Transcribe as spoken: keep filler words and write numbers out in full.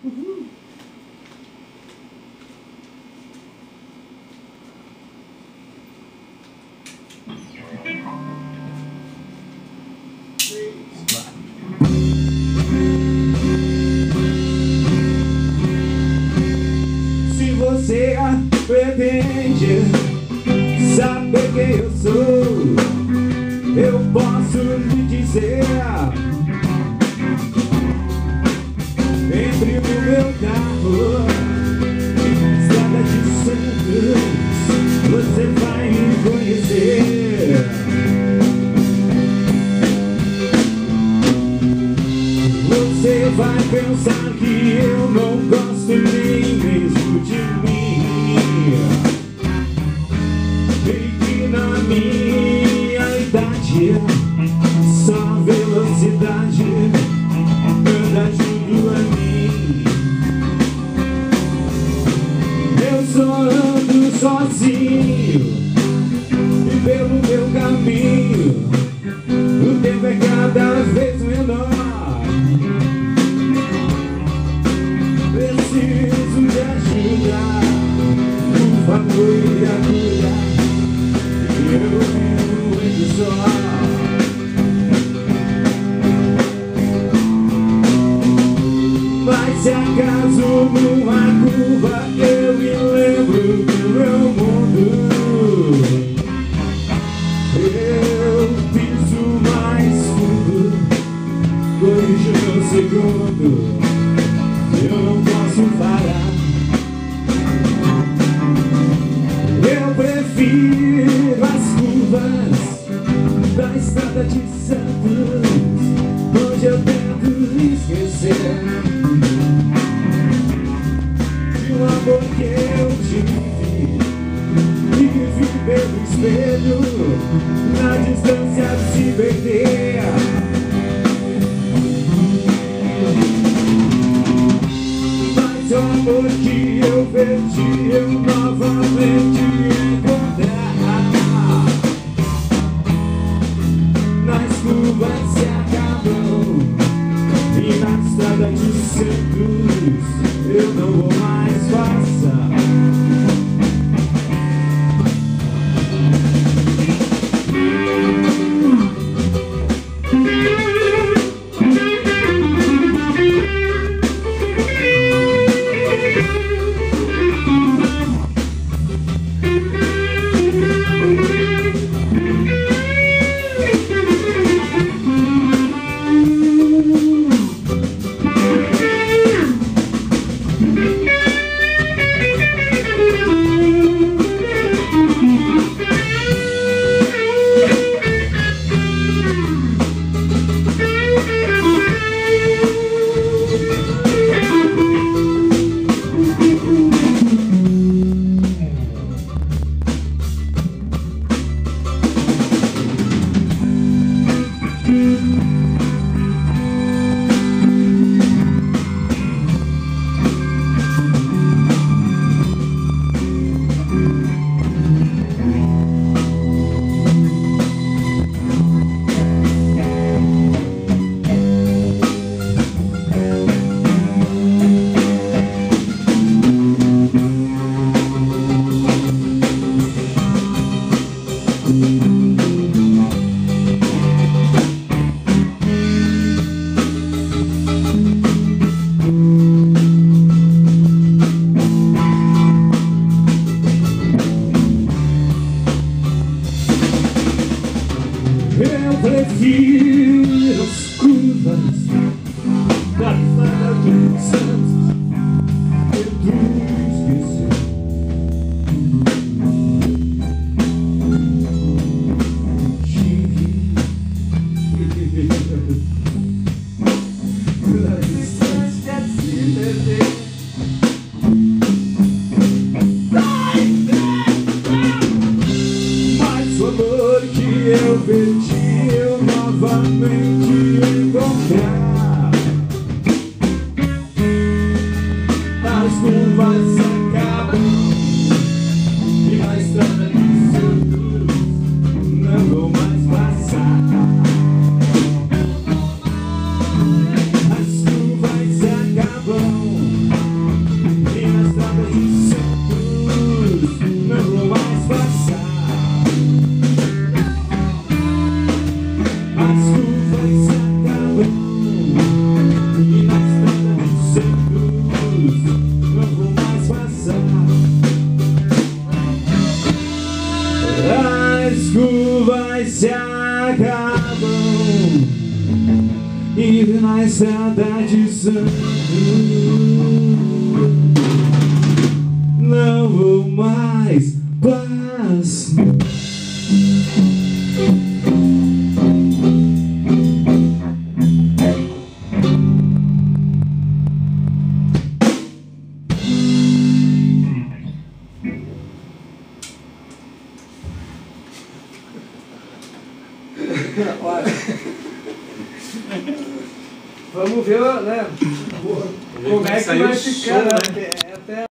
Uhum. Se você pretende saber quem eu sou, eu posso lhe dizer. Entre no meu carro, Estrada de Santos, você vai me conhecer. Você vai pensar que eu não gosto nem mesmo de mim, e que na minha idade só velocidade anda junto a mim. Eu só ando sozinho e pelo meu caminho o tempo é cada vez menor. Preciso de ajuda, por favor, me ajuda, que eu vivo muito só. Mas se acaso numa curva eu me lembro do meu mundo, eu piso mais fundo, corrijo meu segundo, eu não posso parar. Eu prefiro as curvas da Estrada de Santos, onde eu tento esquecer de um amor que eu tive e vi pelo espelho, na distância se perder. Mas o amor que eu perdi eu novamente encontrar. Nas curvas se acabam e na Estrada de Santos eu não vou mais passar. Eu prefiro as curvas da Estrada de Santos, tento esquecer na distância se perder. Mas o amor que eu perdi eu novamente encontrar. As curvas se acabam e na Estrada de Santos não vou mais passar. As curvas se acabam na estrada de Santos. Não vou mais paz. Vamos ver, né? Como é que vai ficar, né? Até